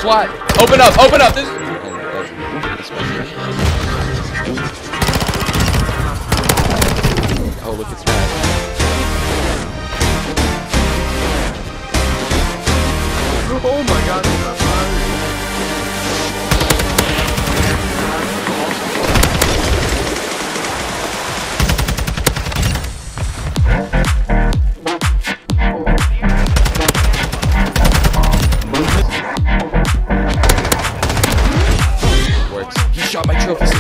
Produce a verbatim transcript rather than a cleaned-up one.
SWAT. Open up, open up. This. Oh, look, it's red. Oh my god, it's not fire. Works. He shot my trophy.